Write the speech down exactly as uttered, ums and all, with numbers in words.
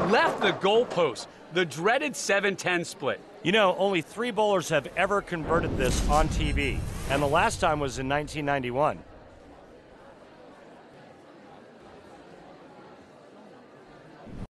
left the goalpost. The dreaded seven ten split. You know, only three bowlers have ever converted this on T V, and the last time was in nineteen ninety-one.